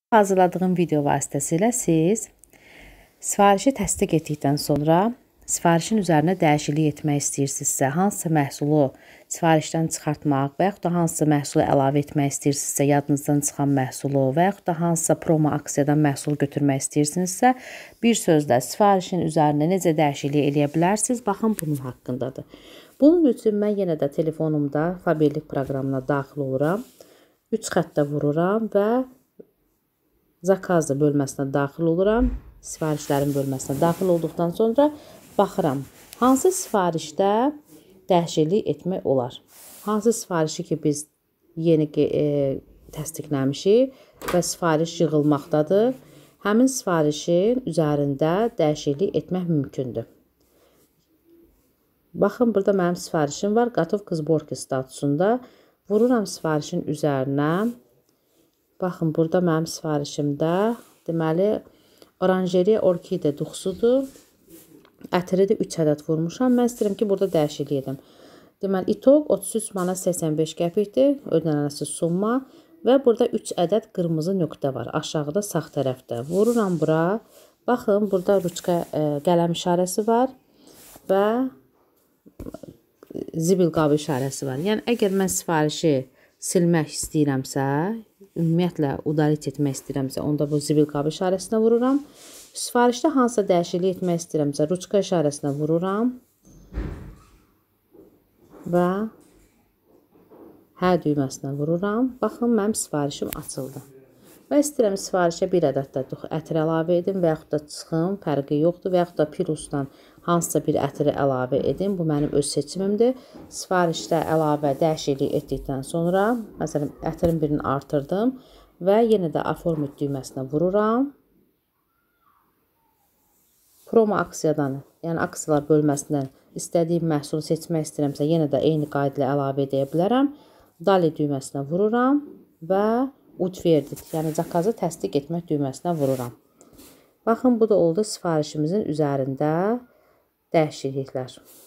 Hazırladığım video vasitəsilə siz sifarişi təsdiq etdikdən sonra sifarişin üzərinə dəyişiklik etmək istəyirsinizsə, hansısa məhsulu sifarişdən çıxartmaq və yaxud da hansısa məhsulu əlavə etmək istəyirsinizsə, yadınızdan çıxan məhsulu və yaxud da hansısa promo aksiyadan məhsul götürmək istəyirsinizsə, bir sözlə sifarişin üzərində necə dəyişiklik eləyə bilərsiniz? Baxın, bunun haqqındadır. Bunun üçün mən yenə də telefonumda Fabirlik proqramına daxil oluram. 3 xəttə vururam və zakazlı bölməsinə daxil oluram. Sifarişlərin bölməsinə daxil olduqdan sonra baxıram, hansı sifarişdə dəyişiklik etmək olar. Hansı sifarişi ki biz yeni təsdiqləmişik və sifariş yığılmaqdadır. Həmin sifarişin üzərində dəyişiklik etmək mümkündür. Baxın, burada mənim sifarişim var. Qatovka sborki statusunda. Vururam sifarişin üzərinə. Baxın, burada mənim sifarişimdə deməli oranjeriya orkide duxsudur. Ətiri də 3 ədəd vurmuşam. Mən istəyirəm ki, burada dəyişiklik edim. Deməli, itoq 33 manat 85 qəpikdir. Ödənilməsi summa və burada 3 ədəd qırmızı nöqtə var. Aşağıda sağ tərəfdə. Vururam bura. Baxın, burada ruçka qələm işarəsi var və zibil qabı işarəsi var. Yəni, əgər mən sifarişi silmək istəyirəmsə, ümumiyyətlə udalit etmək istəyirəmsə, onda bu zibil qabı işarəsinə vururam. Sifarişdə hansısa dəyişiklik etmək istəyirəmsə, ruçka işarəsinə vururam və hə düyməsinə vururam. Baxın, mənim sifarişim açıldı. Və istəyirəm sifarişə bir ədəd də ətir əlavə edim və yaxud da çıxım, fərqi yoxdur və yaxud da pirusla hansısa bir ətiri əlavə edim. Bu mənim öz seçimimdir. Sifarişdə əlavə dəyişiklik etdikdən sonra, məsələn, ətirin birini artırdım və yenə də aformit düyməsinə vururam. Promo aksiyadan, yəni aksiyalar bölməsindən istədiyim məhsulu seçmək istəyirəmsə, yenə də eyni qayda ilə əlavə edə bilərəm. Dali düyməsinə vururam və utverdik, yəni zakazı təsdiq etmək düyməsinə vururam. Baxın, bu da oldu sifarişimizin üzərində dəyişikliklər.